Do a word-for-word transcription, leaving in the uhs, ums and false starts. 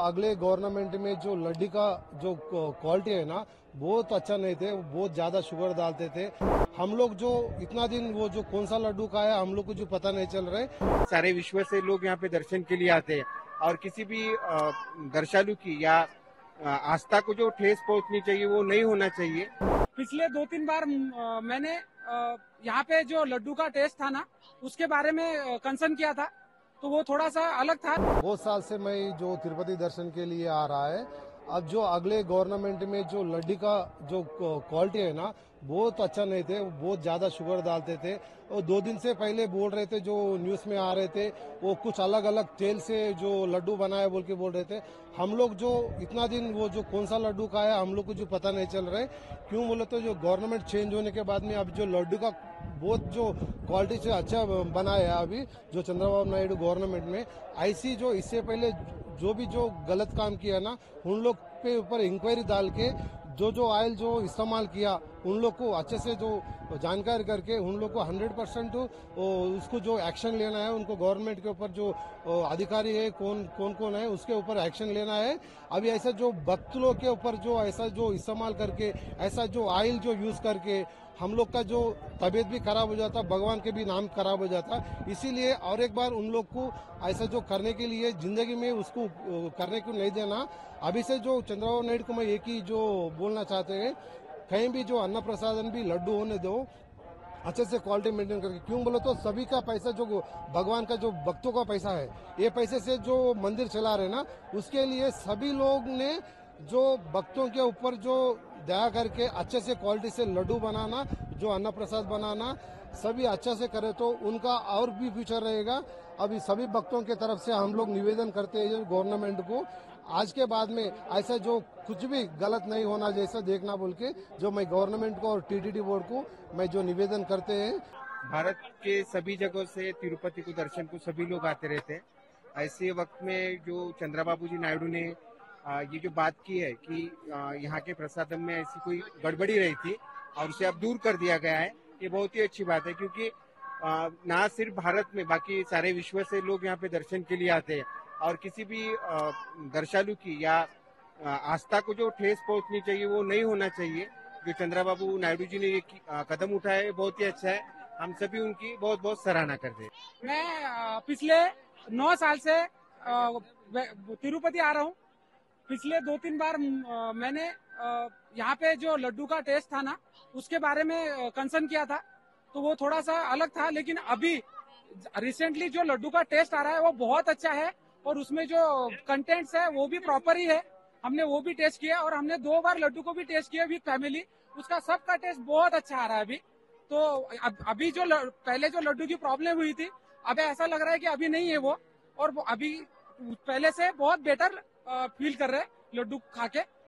अगले गवर्नमेंट में जो लड्डी का जो क्वालिटी है ना, बहुत अच्छा नहीं थे, बहुत ज्यादा शुगर डालते थे। हम लोग जो इतना दिन वो जो कौन सा लड्डू खाया हम लोग को जो पता नहीं चल रहा है। सारे विश्व से लोग यहाँ पे दर्शन के लिए आते हैं और किसी भी दर्शालु की या आस्था को जो ठेस पहुंचनी चाहिए वो नहीं होना चाहिए। पिछले दो तीन बार मैंने यहाँ पे जो लड्डू का टेस्ट था ना, उसके बारे में कंसर्न किया था, तो वो थोड़ा सा अलग था। बहुत साल से मैं जो तिरुपति दर्शन के लिए आ रहा है। अब जो अगले गवर्नमेंट में जो लड्डी का जो क्वालिटी है ना, बहुत अच्छा नहीं थे, बहुत ज्यादा शुगर डालते थे। और दो दिन से पहले बोल रहे थे, जो न्यूज में आ रहे थे, वो कुछ अलग अलग तेल से जो लड्डू बनाया बोल के बोल रहे थे। हम लोग जो इतना दिन वो जो कौन सा लड्डू खाया हम लोग को जो पता नहीं चल रहा है। क्यों बोले तो जो गवर्नमेंट चेंज होने के बाद में अब जो लड्डू का बहुत जो क्वालिटी से अच्छा बनाया है अभी जो चंद्रबाबू नायडू गवर्नमेंट में, ऐसी जो इससे पहले जो भी जो गलत काम किया ना, उन लोग पे ऊपर इंक्वायरी डाल के जो जो ऑयल जो इस्तेमाल किया उन लोग को अच्छे से जो जानकारी करके उन लोग को हंड्रेड परसेंट उसको जो एक्शन लेना है। उनको गवर्नमेंट के ऊपर जो अधिकारी है कौन कौन कौन है उसके ऊपर एक्शन लेना है। अभी ऐसा जो भक्त लोग के ऊपर जो ऐसा जो इस्तेमाल करके ऐसा जो ऑयल जो यूज करके हम लोग का जो तबीयत भी खराब हो जाता, भगवान के भी नाम खराब हो जाता। इसीलिए और एक बार उन लोग को ऐसा जो करने के लिए जिंदगी में उसको करने को नहीं देना। अभी से जो चंद्रबाबू नायडू को मैं एक ही जो बोलना चाहते हैं, कहीं भी जो अन्न प्रसादन भी लड्डू होने दो अच्छे से क्वालिटी मेंटेन करके। क्यों बोलो तो सभी का पैसा जो भगवान का जो भक्तों का पैसा है, ये पैसे से जो मंदिर चला रहे ना, उसके लिए सभी लोग ने जो भक्तों के ऊपर जो दया करके अच्छे से क्वालिटी से लड्डू बनाना, जो अन्न प्रसाद बनाना सभी अच्छा से करे तो उनका और भी फ्यूचर रहेगा। अभी सभी भक्तों के तरफ से हम लोग निवेदन करते हैं गवर्नमेंट को, आज के बाद में ऐसा जो कुछ भी गलत नहीं होना जैसा देखना बोल के जो मैं गवर्नमेंट को और टीटीडी बोर्ड को मैं जो निवेदन करते हैं। भारत के सभी जगहों से तिरुपति को दर्शन को सभी लोग आते रहते हैं। ऐसे वक्त में जो चंद्रबाबू जी नायडू ने ये जो बात की है कि यहाँ के प्रसादम में ऐसी कोई गड़बड़ी रही थी और उसे अब दूर कर दिया गया है, ये बहुत ही अच्छी बात है। क्योंकि ना सिर्फ भारत में बाकी सारे विश्व से लोग यहाँ पे दर्शन के लिए आते हैं और किसी भी दर्शालु की या आस्था को जो ठेस पहुंचनी चाहिए वो नहीं होना चाहिए। जो चंद्रबाबू नायडू जी ने ये कदम उठाया है बहुत ही अच्छा है, हम सभी उनकी बहुत बहुत सराहना करते हैं। मैं पिछले नौ साल से तिरुपति आ रहा हूँ। पिछले दो तीन बार मैंने यहाँ पे जो लड्डू का टेस्ट था ना, उसके बारे में कंसर्न किया था, तो वो थोड़ा सा अलग था। लेकिन अभी रिसेंटली जो लड्डू का टेस्ट आ रहा है वो बहुत अच्छा है और उसमें जो कंटेंट्स है वो भी प्रॉपर ही है। हमने वो भी टेस्ट किया और हमने दो बार लड्डू को भी टेस्ट किया विद फैमिली, उसका सबका टेस्ट बहुत अच्छा आ रहा है अभी। तो अब, अभी जो पहले जो लड्डू की प्रॉब्लम हुई थी, अब ऐसा लग रहा है कि अभी नहीं है वो, और वो अभी पहले से बहुत बेटर फील कर रहे हैं लड्डू खा के।